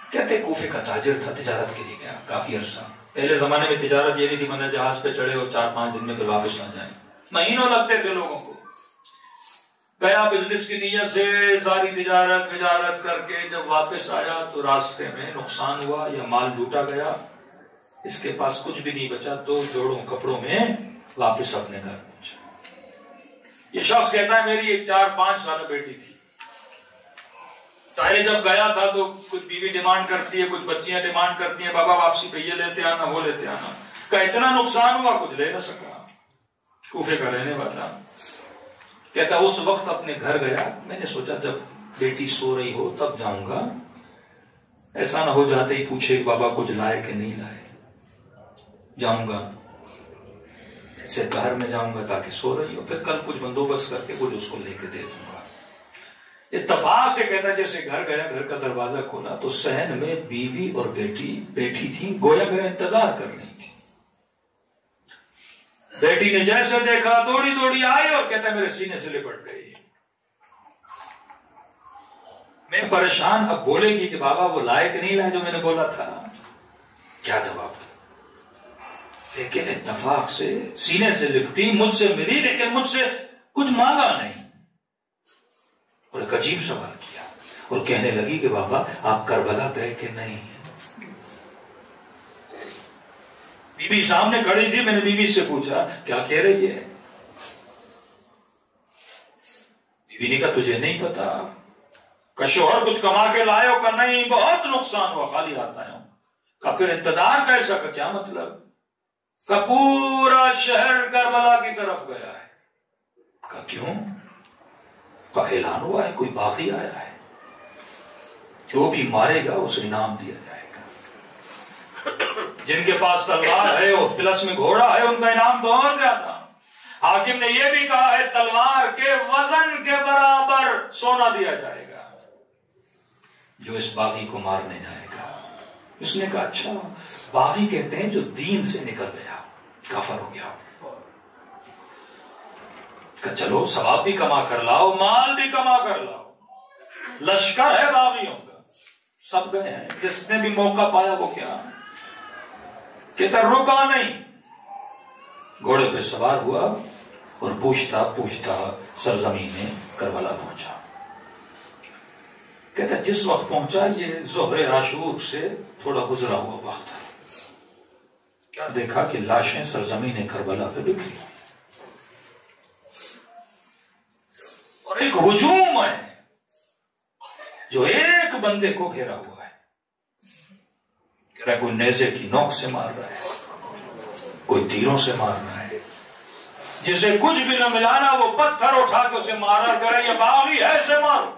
کہتے کوفے کا تاجر تھا، تجارت کے لیے گیا کافی عرصہ. پہلے زمانے میں تجارت یہ نہیں تھی بندہ جہاز پہ چڑھے اور 4-5 دن میں پھر واپس نہ جائیں، مہینوں لگتے تھے لوگوں کو. گیا بزنس کی نیت سے، ساری تجارت کر کے جب واپس آیا تو راستے میں نقصان ہوا یا مال لوٹا گیا، اس کے پاس کچھ بھی نہیں بچا. 2 جوڑوں کپڑوں میں واپس اپنے گھر پہنچا. یہ شخص کہتا ہے میری ایک 4-5 سالہ بیٹی تھی. طاہر جب گیا تھا تو کچھ بیوی ڈیمانڈ کرتی ہے، کچھ بچیاں ڈیمانڈ کرتی ہیں بابا واپسی پہ یہ لیتے آنا وہ لیتے آنا. کہ اتنا نقصان ہوا کچھ لے نہ سکا. کوفے کا رہنے والا کہتا اس وقت اپنے گھر گیا، میں نے سوچا جب بیٹی سو رہی ہو تب جاؤں گا، ایسا نہ ہو جاتے ہی پوچھے بابا کچھ لائے کہ نہیں لائے. جاؤں گا سے باہر میں جاؤں گا تاکہ سو رہی ہو، پھر کل کچھ بندوبست کر کے کچھ اس کو لے کے دے دوں گا. اتفاق سے کہتا جیسے گھر گیا، گھر کا دروازہ کھولا تو صحن میں بیوی اور بیٹی بیٹھی تھی، گویا میرا انتظار کر رہی تھی. بیٹی نے جیسے دیکھا دوڑی دوڑی آئی اور کہتا میرے سینے سے لپٹ گئی. میں پریشان، اب بولے گی کہ بابا وہ لائے کہ نہیں لائے جو میں نے بولا تھا، کیا جواب دوں. لیکن اتفاق سے سینے سے لپٹی، مجھ سے ملی لیکن مجھ سے کچھ مانگا نہیں، اور ایک عجیب سوال کیا اور کہنے لگی کہ بابا آپ کربلا گئے کہ نہیں. بی بی سامنے کھڑی تھی، میں نے بی بی سے پوچھا کیا کہہ رہی ہے. بی بی نے کہا تجھے نہیں پتا کہ شوہر کچھ کما کے لائے ہو کہ نہیں، بہت نقصان ہوا خالی ہاتھ آیا ہوں. کہ پھر انتظار کیسا، کا کیا مطلب، کہ پورا شہر کربلا کی طرف گیا ہے. کہ کیوں، کا اعلان ہوا ہے کوئی باغی آیا ہے، جو بھی مارے گا اسے انعام دیا جائے گا. جن کے پاس تلوار ہے اور پلس میں گھوڑا ہے ان کا انعام بہت زیادہ. حاکم نے یہ بھی کہا ہے تلوار کے وزن کے برابر سونا دیا جائے گا جو اس باغی کو مارنے جائے گا. اس نے کہا اچھا، باغی کہتے ہیں جو دین سے نکل گیا، کافر ہو گیا. کہ چلو ثواب بھی کما کر لاؤ، مال بھی کما کر لاؤ. لشکر ہے باغیوں کا، سب گئے ہیں، جس نے بھی موقع پایا وہ کیا کہتا رکا نہیں. گھوڑے پہ سوار ہوا اور پوچھتا پوچھتا سرزمین کربلا پہنچا. کہتا جس وقت پہنچا یہ ظہر عاشور سے تھوڑا گزرا ہوا وقت ہے. کیا دیکھا کہ لاشیں سرزمین کربلا پہ بکھری اور ایک ہجوم ہے جو ایک بندے کو گھیرا ہوا ہے. کہہ رہا ہے کوئی نیزے کی نوک سے مار رہا ہے، کوئی تیروں سے مار رہا ہے، جسے کچھ بھی نہ ملانا وہ پتھر اٹھا کے اسے مارا کرے یہ باغی ہے اسے مارو.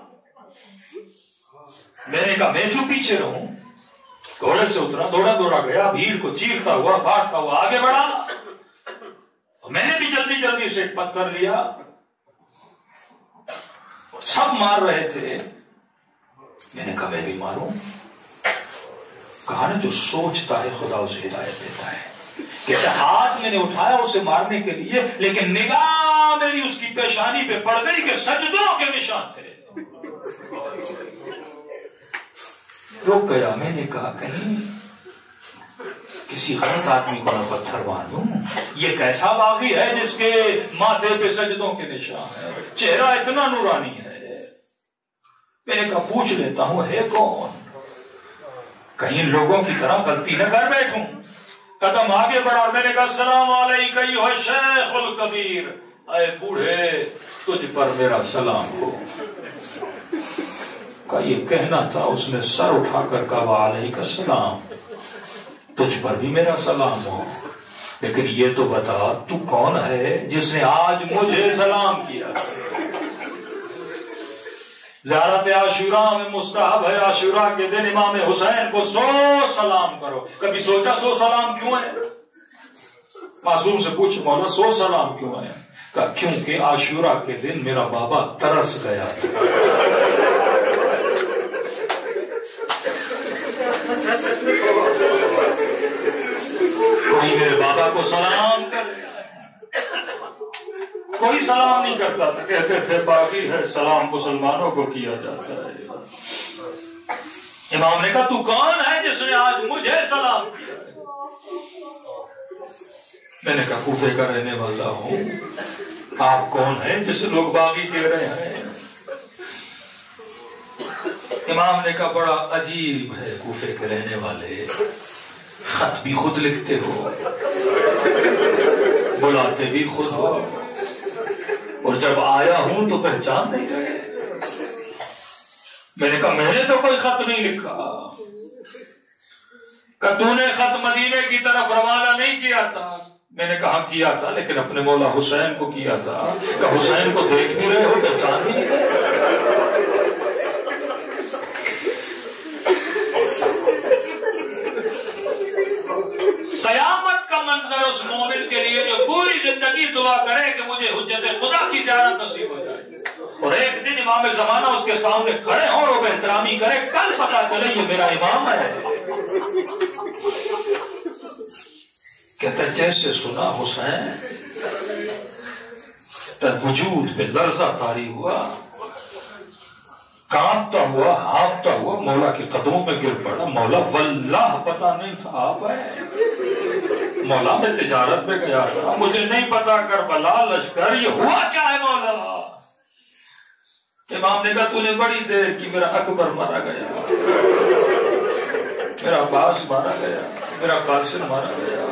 میں نے کہا میں کیوں پیچھے رہوں. گھوڑے سے اترا، دوڑا دوڑا گیا، بھیڑ کو چیختا ہوا بھاگتا ہوا آگے بڑھا. میں نے بھی جلدی جلدی سے ایک پتھر لیا، سب مار رہے تھے. میں نے کہا میں بھی ماروں. کہا نا جو سوچتا ہے خدا اسے ہدایت دیتا ہے. کہتے ہاتھ میں نے اٹھایا اسے مارنے کے لیے لیکن نگاہ میری اس کی پیشانی پہ پڑ گئی کہ سجدوں کے نشان تھے. رک گیا. میں نے کہا کہیں کسی غلط آدمی کو نہ پتھر ماروں. یہ کیسا باغی ہے جس کے ماتھے پہ سجدوں کے نشان ہے، چہرہ اتنا نورانی ہے. میں نے کہا پوچھ لیتا ہوں ہے کون، کہیں لوگوں کی طرح غلطی نہ کر بیٹھوں. قدم آگے بڑھا. میں نے کہا السلام علیکم ایھا الشیخ الکبیر، اے بوڑھے تجھ پر میرا سلام ہو. کا یہ کہنا تھا، اس نے سر اٹھا کر کہا وعلیکم السلام، تجھ پر بھی میرا سلام ہو، لیکن یہ تو بتا تو کون ہے جس نے آج مجھے سلام کیا. زیارت عاشوراء میں مستحب ہے عاشوراء کے دن امام حسین کو 100 سلام کرو. کبھی سوچا 100 سلام کیوں ہے؟ معصوم سے پوچھ مولا 100 سلام کیوں ہے؟ کہا کیونکہ عاشوراء کے دن میرا بابا ترس گیا. کوئی میرے بابا کو سلام کر، کوئی سلام نہیں کرتا تھا. کہتے تھے باقی ہے سلام مسلمانوں کو کیا جاتا ہے. امام نے کہا تو کون ہے جس نے آج مجھے سلام کیا؟ میں نے کہا کوفے کا رہنے والا ہوں. آپ کون ہیں جسے لوگ باغی کہہ رہے ہیں؟ امام نے کہا بڑا عجیب ہے کوفے کے رہنے والے، خط بھی خود لکھتے ہو، بلاتے بھی خود ہو، اور جب آیا ہوں تو پہچان نہیں رہے. میں نے کہا میں نے تو کوئی خط نہیں لکھا. کہ تو نے خط مدینے کی طرف روانہ نہیں کیا تھا؟ میں نے کہا کیا تھا، لیکن اپنے مولا حسین کو کیا تھا. کہ حسین کو دیکھ بھی رہے ہو، پہچان نہیں رہے. قیامت کا منظر اس مومن کے لیے جو پوری زندگی دعا کرے کہ مجھے حجت خدا کی زیارت نصیب ہو جائے، اور ایک دن امام زمانہ اس کے سامنے کھڑے ہوں اور احترامی کرے، کل پتا چلے یہ میرا امام ہے. کہتا جیسے سنا حسین، وجود پہ لرزہ طاری ہوا، کانپتا ہوا، ہانپتا ہوا مولا کے قدموں پہ گر پڑا. مولا واللہ پتا نہیں تھا آپ ہے. مولا میں تجارت پہ گیا تھا، مجھے نہیں پتا کربلا لشکر یہ ہوا کیا ہے مولا. امام نے کہا تو نے بڑی دیر کی، میرا اکبر مارا گیا، میرا عباس مارا گیا، میرا قاسم مارا گیا.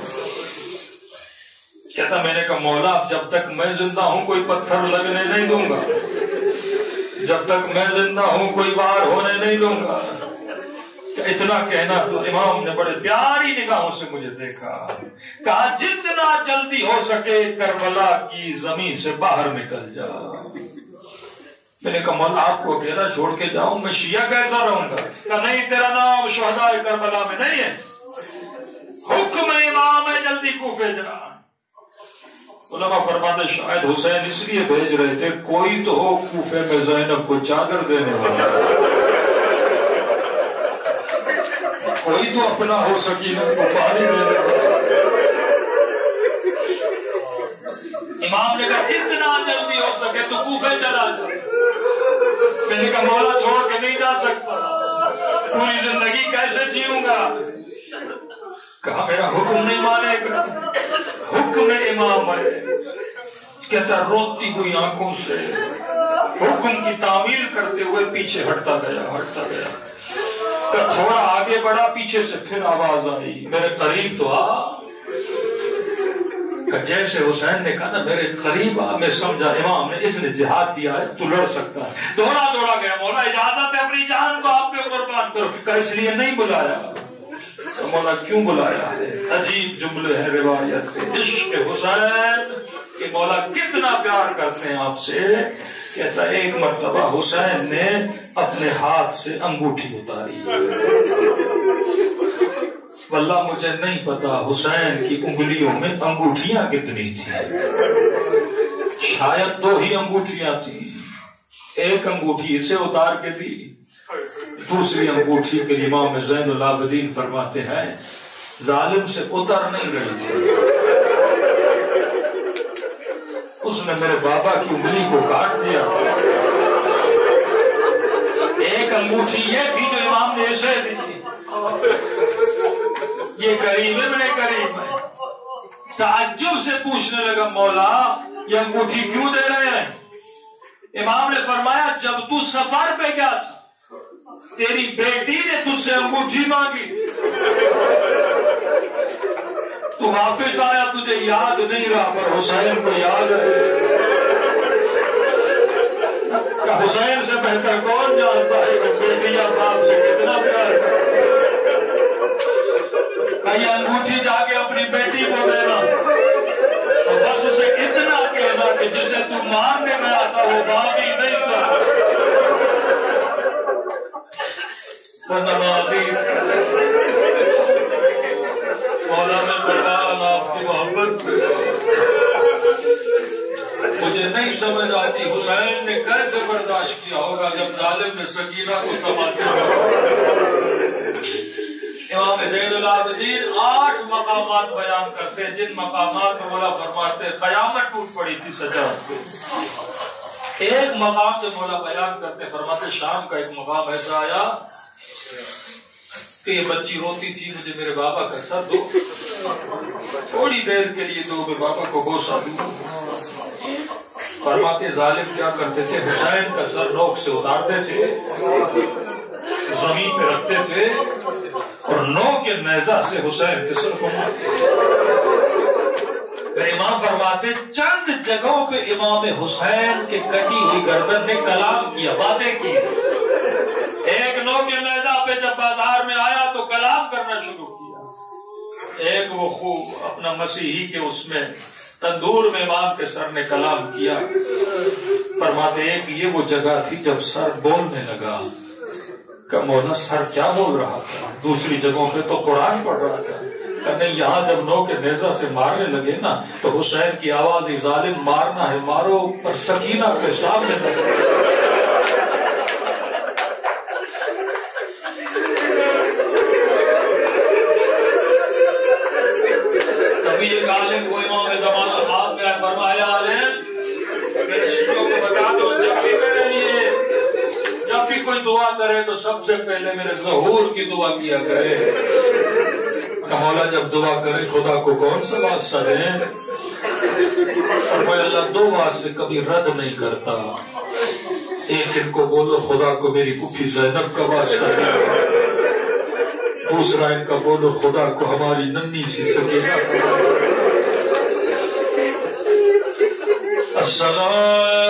کہتا میں نے کہا مولا جب تک میں زندہ ہوں کوئی پتھر لگنے نہیں دوں گا، جب تک میں زندہ ہوں کوئی وار ہونے نہیں دوں گا. اتنا کہنا تو امام نے بڑے پیاری نگاہوں سے مجھے دیکھا، کہا جتنا جلدی ہو سکے کربلا کی زمین سے باہر نکل جا. میں نے کہا مولا آپ کو اکیلا چھوڑ کے جاؤں، میں شیعہ کیسا رہوں گا؟ کہا نہیں، تیرا نام شہداء کربلا میں نہیں ہے، حکم امام ہے جلدی کوفے جا. علماء فرماتے شاید حسین اس لیے بھیج رہے تھے کوئی تو ہو کوفے میں زینب کو چادر دینے والا، کوئی تو اپنا ہو سکینہ کو پانی دینے والا. امام نے کہا جتنا جلدی ہو سکے تو کوفے چلا جا. میں نے کہا مولا چھوڑ کے نہیں جا سکتا، پوری زندگی کیسے جیوں گا؟ کہا میرا حکم نہیں مانے گا، حکم امام ہے. کہتا روتی ہوئی آنکھوں سے حکم کی تعمیل کرتے ہوئے پیچھے ہٹتا گیا. کہ تھوڑا آگے بڑھا، پیچھے سے پھر آواز آئی میرے قریب تو آ. کہ جیسے حسین نے کہا نا میرے قریب آ، میں سمجھا امام نے اس نے جہاد دیا ہے، تو لڑ سکتا ہے. دوڑا گیا. مولا اجازت ہے اپنی جان کو آپ پہ قربان کرو. کہ اس لیے نہیں بلایا. مولا کیوں بلایا ہے؟ عجیب جملے ہیں روایت کے. عشق حسین کہ مولا کتنا پیار کرتے ہیں آپ سے. کہتا ایک مرتبہ حسین نے اپنے ہاتھ سے انگوٹھی اتاری. واللہ مجھے نہیں پتا حسین کی انگلیوں میں انگوٹھیاں کتنی تھیں، شاید 2 ہی انگوٹھیاں تھیں. ایک انگوٹھی اسے اتار کے دی، دوسری انگوٹھی کے امام زین العابدین فرماتے ہیں ظالم سے اتر نہیں رہی تھی، اس نے میرے بابا کی انگلی کو کاٹ دیا. ایک انگوٹھی یہ تھی جو امام نے اسے دی. یہ قریب ابن قریب ہے. تعجب سے پوچھنے لگا مولا یہ انگوٹھی کیوں دے رہے ہیں؟ امام نے فرمایا جب تو سفر پہ گیا تھا تیری بیٹی نے تجھ سے انگوٹھی مانگی، تو واپس آیا تجھے یاد نہیں رہا، پر حسین کو یاد ہے. کہ حسین سے بہتر کون جانتا ہے کہ بیٹی یا باپ سے کتنا پیار ہے. کہ یہ انگوٹھی جا کے اپنی بیٹی کو دینا اور بس اسے اتنا کہنا کہ جسے تو مارنے میں آتا وہ باغی نہیں تھا. مولا میں قربان آپ کی محبت پہ. مجھے نہیں سمجھ آتی حسین نے کیسے برداشت کیا ہوگا جب ظالم نے سکینہ کو تماچے. امام زین العابدین 8 مقامات بیان کرتے ہیں جن مقامات میں مولا فرماتے قیامت ٹوٹ پڑی تھی سجاد پہ. ایک مقام سے مولا بیان کرتے فرماتے شام کا ایک مقام ایسا آیا کہ یہ بچی روتی تھی مجھے میرے بابا کا سر دو، تھوڑی دیر کے لیے دو، میرے بابا کو بوسہ دو۔ فرماتے ظالم کیا کرتے تھے، حسین کا سر نوک سے اتارتے تھے، زمین پہ رکھتے تھے اور نوک کے نیزہ سے حسین کے سر کو مارتے۔ پھر امام فرماتے چند جگہوں پہ امام حسین کے کٹی ہوئی گردن نے کلام کیا، باتیں کی۔ ایک نوک کے نیزہ پہ جب بازار میں آیا تو کلام کرنا شروع کیا۔ ایک وہ خوب اپنا مسیحی کے اس میں تندور میں امام کے سر نے کلام کیا۔ فرماتے ایک یہ وہ جگہ تھی جب سر بولنے لگا کہ مولا سر کیا بول رہا تھا، دوسری جگہوں پہ تو قرآن پڑھ رہا تھا، کہ نہیں یہاں جب نو کے نیزہ سے مارنے لگے نا تو حسین کی آواز ہی ظالم مارنا ہے مارو، پر سکینہ کے سامنے لگے۔ تبھی ایک عالم کو امام زمانہ خواب میں فرمایا عالم میرے شیعوں کو بتا دو جب بھی میرے لیے جب بھی کوئی دعا کرے تو سب سے پہلے میرے ظہور کی دعا کیا کرے۔ مولا جب دعا کرے خدا کو کون سا واسطہ دیں، اور میں اللہ دو واسطے کبھی رد نہیں کرتا۔ ایک ان کو بولو خدا کو میری پھوپھی زینب کا واسطہ دیں، دوسرا ان کا بولو خدا کو ہماری ننھی سی سکینہ کا واسطہ دیں۔ السلام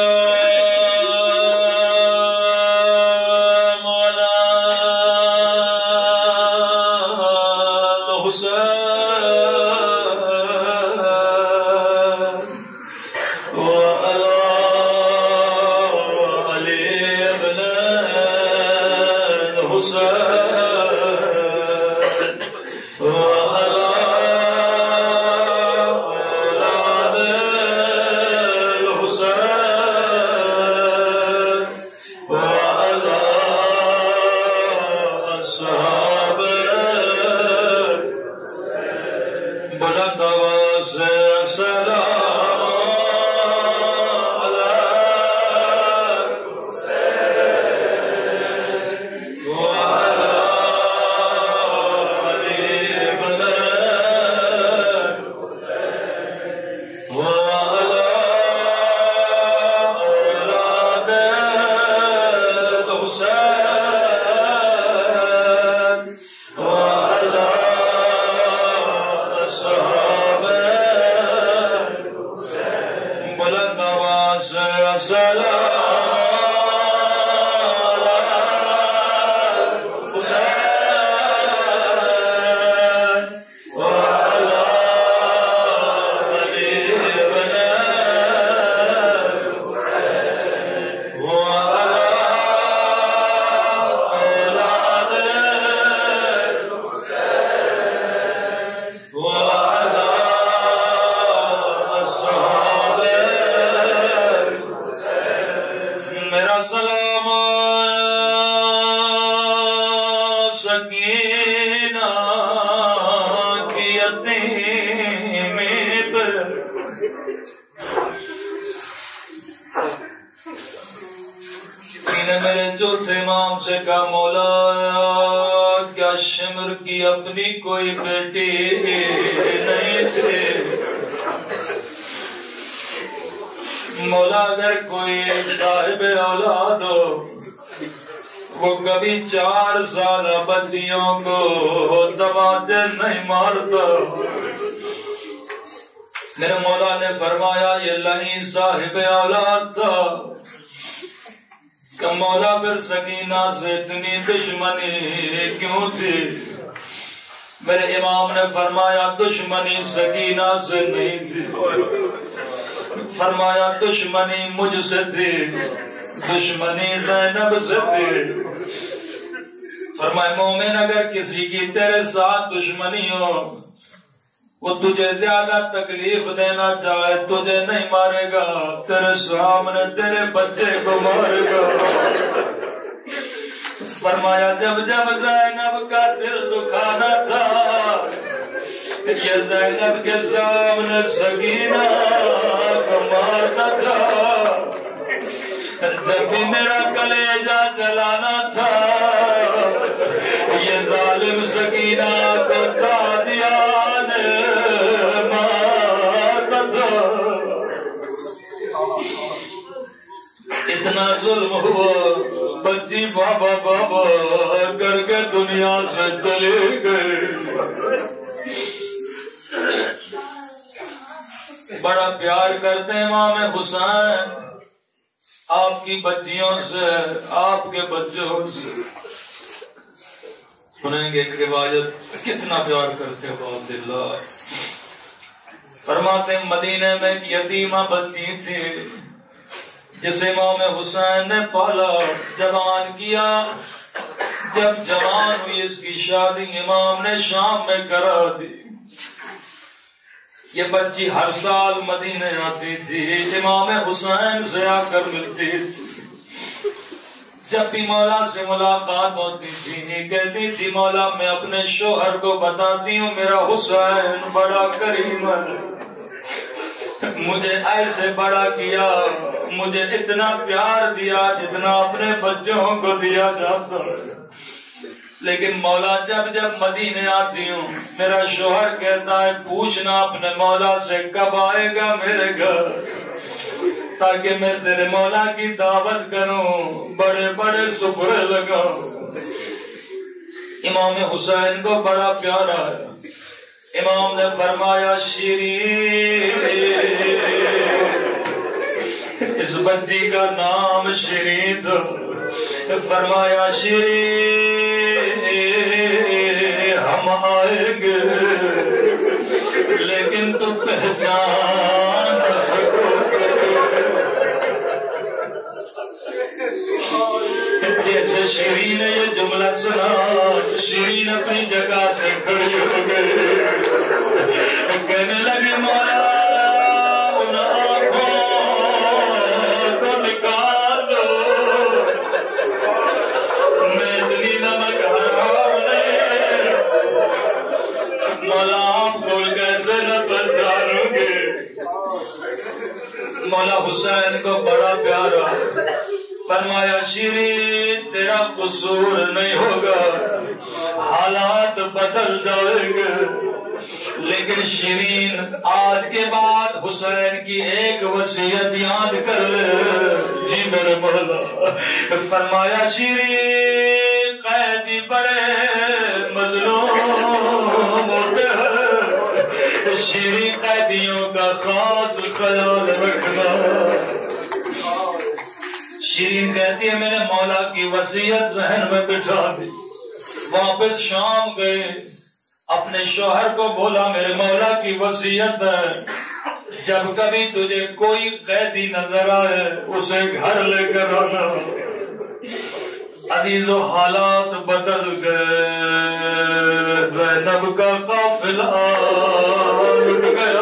میرے چوتھے امام سے کہا مولا کیا شمر کی اپنی کوئی بیٹی نہیں تھی؟ مولا اگر کوئی صاحب اولاد ہو وہ کبھی 4 سال بچیوں کو تماچے نہیں مارتا۔ میرے مولا نے فرمایا یہ لئی صاحب اولاد تھا کہ مولا پھر سکینہ سے اتنی دشمنی کیوں تھی؟ میرے امام نے فرمایا دشمنی سکینہ سے نہیں تھی، فرمایا دشمنی مجھ سے تھی، دشمنی زینب سے تھی۔ فرمایا مومن اگر کسی کی تیرے ساتھ دشمنی ہو وہ تجھے زیادہ تکلیف دینا چاہے تجھے نہیں مارے گا، تیرے سامنے تیرے بچے کو مارے گا۔ فرمایا جب جب زینب کا دل دکھانا تھا یہ زینب کے سامنے سکینہ کو مارتا تھا، جب بھی میرا کلیجہ جلانا تھا اتنا ظلم ہوا بچی بابا بابا کر کے دنیا سے چلے گئے. بڑا پیار کرتے ہیں امام حسین آپ کی بچیوں سے, آپ کے بچوں سے. سنیں گے ایک روایت کتنا پیار کرتے ہو عبداللہ. فرماتے ہیں مدینے میں ایک یتیمہ بچی تھی جسے امام حسین نے پالا, جوان کیا. جب جوان ہوئی اس کی شادی امام نے شام میں کرا دی. یہ بچی ہر سال مدینے آتی تھی, امام حسین سے آ کر ملتی تھی. جب بھی مولا سے ملاقات ہوتی تھی کہتی تھی مولا میں اپنے شوہر کو بتاتی ہوں میرا حسین بڑا کریم ہے, مجھے ایسے بڑا کیا, مجھے اتنا پیار دیا جتنا اپنے بچوں کو دیا جاتا ہے. لیکن مولا جب جب مدینے آتی ہوں میرا شوہر کہتا ہے پوچھنا اپنے مولا سے کب آئے گا میرے گھر تاکہ میں تیرے مولا کی دعوت کروں, بڑے بڑے سفرے لگاؤں. امام حسین کو بڑا پیارا ہے. امام نے فرمایا شیرین, اس بچی کا نام شیرین تھا. فرمایا شیرین ہم آئیں گے لیکن تو پہچان نہ سکو گے. جیسے شیرین نے یہ جملہ سنا شیرین اپنی جگہ سے کھڑی ہو گئی, کہنے لگی مولا ان آنکھوں کو نکال دو, میں اتنی نمک حرام نہیں, مولا آپ کو کیسے نہ پہچانوں گے. مولا حسین کو بڑا پیارا. فرمایا شیرین تیرا قصور نہیں ہوگا, حالات بدل جائیں گے, لیکن شیرین آج کے بعد حسین کی ایک وصیت یاد کر لے. جی میرے مولا. فرمایا شیرین قیدی بڑے مظلوم ہوتے ہیں, شیرین قیدیوں کا خاص خیال رکھنا. شیرین کہتی ہے میں نے مولا کی وصیت ذہن میں بٹھا دی. واپس شام گئے, اپنے شوہر کو بولا میرے مولا کی وصیت ہے جب کبھی تجھے کوئی قیدی نظر آئے اسے گھر لے کر آنا. عزیز و حالات بدل گئے, زینب کا قافلہ لٹ گیا,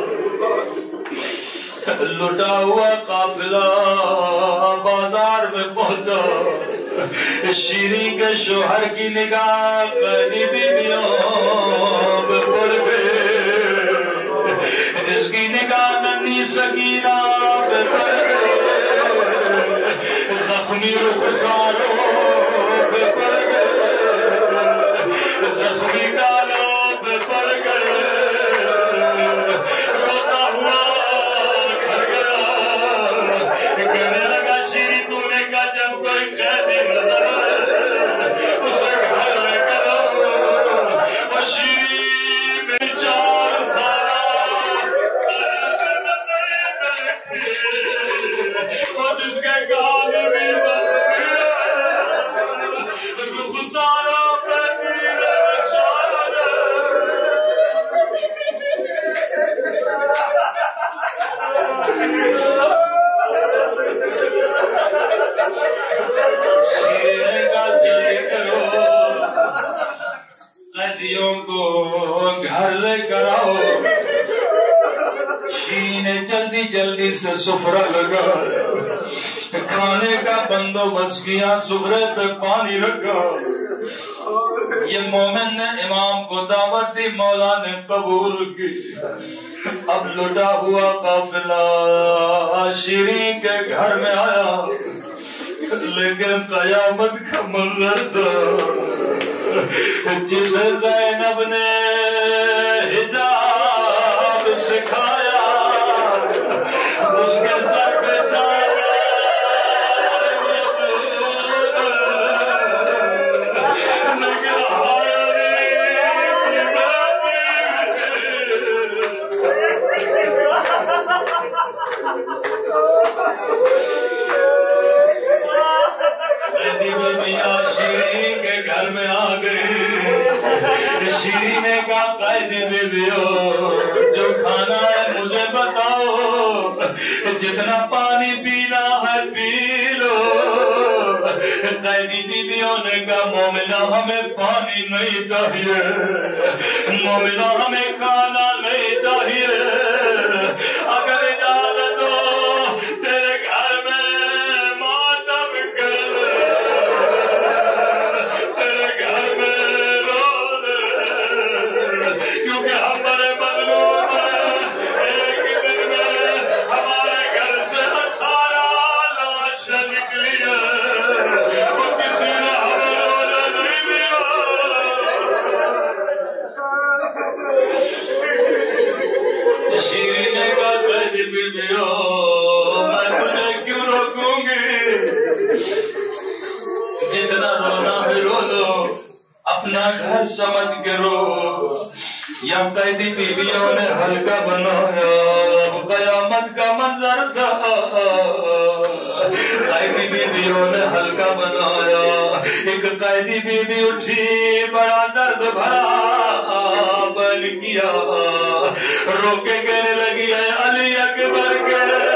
لٹا ہوا قافلہ بازار میں پہنچا. شیرین کے شوہر کی نگاہ قیدی بیویوں پہ پڑ گئے, اس کی نگاہ ننھی سکینہ پہ پڑ گئے, زخمی رخساروں پہ پڑ گئے, زخمی گالوں پہ پڑ گئے. روتا ہوا گھر گیا, کہنے لگا شیرین تو نے کہا جب کوئی قیدی نظر آئے اسے گھر لے کر آؤ. اور شیرین میں 4 سال اور جس کے گال بھی سارا قیدیوں کو گھر لے کر آؤ. شیرین نے جلدی جلدی سے سفرہ لگا, کھانے کا بندوبست کیا, سفرے پہ پانی رکھا. یہ مومن نے امام کو دعوت دی, مولا نے قبول کی. اب لٹا ہوا قافلہ شیرین کے گھر میں آیا, لیکن قیامت کا منظر تھا جسے زینب نے حجاب سکھایا, اس کے سر پہ چادر گھر میں آ گئی. شیری نے کہا قائد بیویوں جو کھانا ہے مجھے بتاؤ, جتنا پانی پینا ہے پی لو. قیدی بیویوں نے کہا مومنہ ہمیں پانی نہیں چاہیے, مومنہ ہمیں کھانا نہیں چاہیے, اگر اجازت ہو تیرے گھر میں ماتم کر, تیرے گھر میں رو لے, کیونکہ ہم بڑے مظلوم ہیں. ایک دن میں ہمارے گھر سے 18 لاشیں نکلی ہیں, اور کسی نے ہمیں روزہ نہیں دیا. شیری نے کہا قیدی بیویوں میں تجھے کیوں روکوں گی, جتنا رونا ہے رو لو, اپنا گھر سمجھ کے رو. یا قیدی بیویوں نے ہلکا بنایا, قیامت کا منظر تھا. قیدی بیویوں نے ہلکا بنایا. ایک قیدی بیوی اٹھی, بڑا درد بھرا بن کیا, رو کے کہنے لگی ہے علی اکبر کے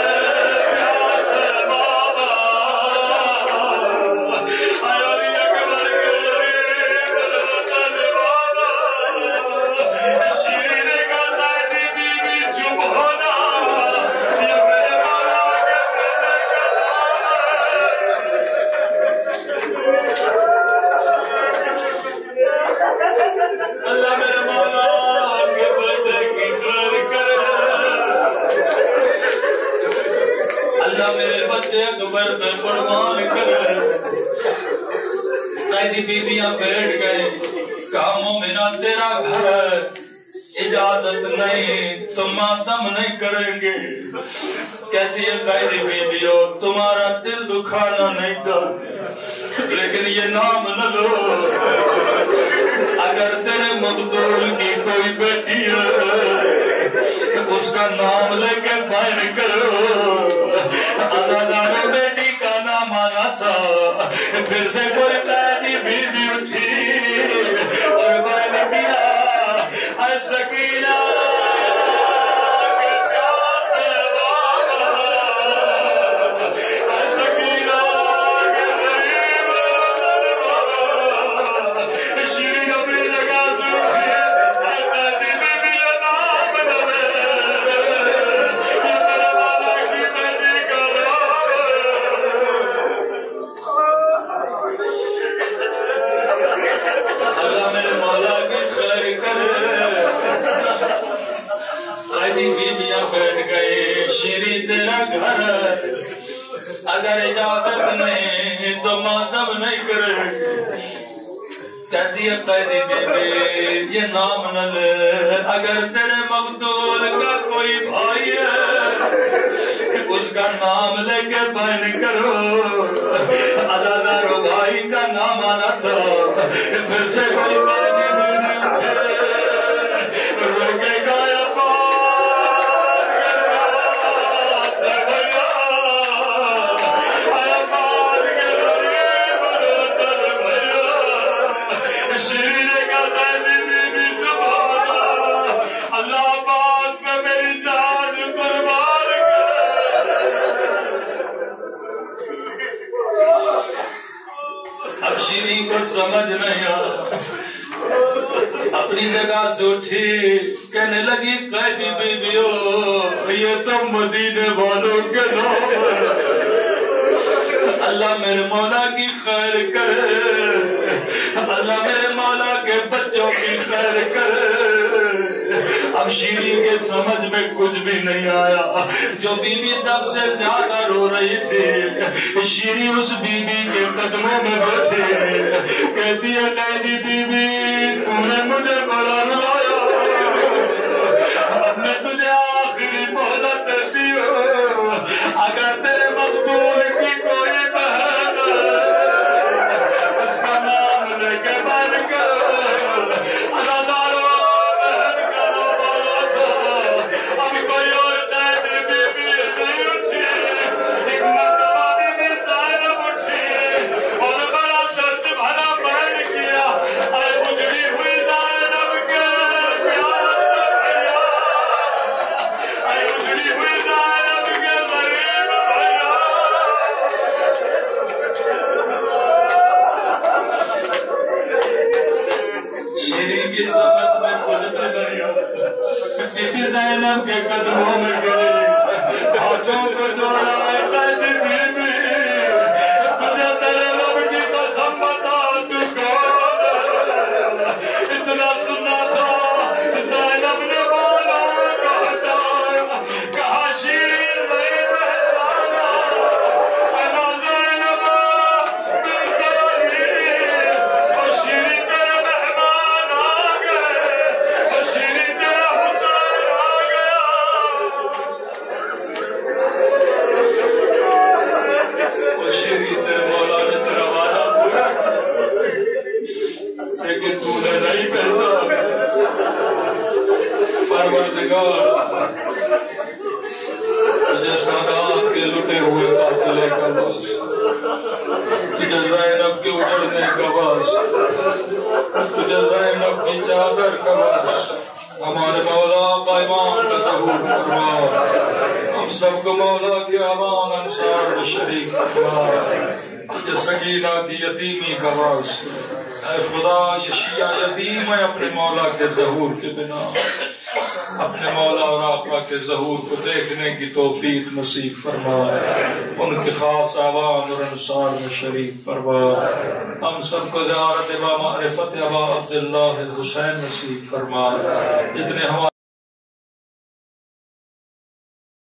بیویاں بیٹھ گئے. کاموں میں نہ تیرا گھر, اجازت نہیں, تم ماتم نہیں کریں گے. کہتی ہے قیدی بیویوں تمہارا دل دکھانا نہیں چاہتے, لیکن یہ نام نہ لو. اگر تیرے مقتول کی کوئی بیٹی ہے اس کا نام لے کے بیان کرو. آزادانہ بیٹی کا نام آنا تھا. پھر سے کوئی قیدی بیوی اٹھی اور بیان کیا اے سکینہ اگر اجازت نہیں تو ماتم نہیں کرے. کیسی ہے قیدی بیوی یہ نام نہ لے. اگر تیرے مقتول کا کوئی بھائی ہے اس کا نام لے کے بیان کرو. ادادارو بھائی کا نام آنا تھا. پھر سے کوئی قیدی بیوی اٹھے روکے گایا سمجھ نہیں آ. اپنی جگہ سے اٹھی کہنے لگی قیدی بیویوں یہ تو مدینے والوں کے لوگ ہیں, اللہ میرے مولا کی خیر کرے, اللہ میرے مولا کے بچوں کی خیر کرے. اب شیری کے سمجھ میں کچھ بھی نہیں آیا. جو بیوی سب سے زیادہ رو رہی تھی شیری اس بیوی کے قدموں میں بیٹھی کہتی ہے قیدی بیوی تم نے مجھے بڑا رلایا, اب میں تجھے آخری مہلت دیتی ہوں. اگر تیرے مقبول کی کوئی بہن اس کا نام لے کے بن کرو. کوئی اور قیدی بیوی نہیں اٹھی. ایک مرتبہ بیوی زینب اٹھی اور بڑا درد بھرا بیان کیا زینب کے قدموں میں گرے ہاتھوں کو جوڑائے قید بیوی تجھے تیرے رب کی قسم بتا تو کون اتنا سنا تھا زینب نے بولا کہتا کہا شیر میں پہچانا انا زینب بنت علی اور شیری تیرے مہمان آ گئے اور شیری تیرا حسین آ گیا اور شیری تیرے مولا نے تیرا وعدہ پورا لیکن تو نے نہیں پہچانا پروردگار تجھے سادات کے لٹے ہوئے قافلے کا باس تجھے زینب کے اجڑنے کا باس تجھے زینب کی چادر کا باس ہمارے مولا کا ایمان کا ظہور فرما ہم سب کو مولا کے امان انصار میں شریک فرما تجھے سکینہ کی یتیمی کا باس اے خدا یہ شیعہ یتیم ہے اپنے مولا کے ظہور کے بنا اپنے مولا اور آقا کے ظہور کو دیکھنے کی توفیق نصیب فرما ان کے خاص آوان اور انصار میں شریک فرما ہم سب کو زیارت با معرفت ابا عبداللہ الحسین نصیب فرما جتنے ہمارے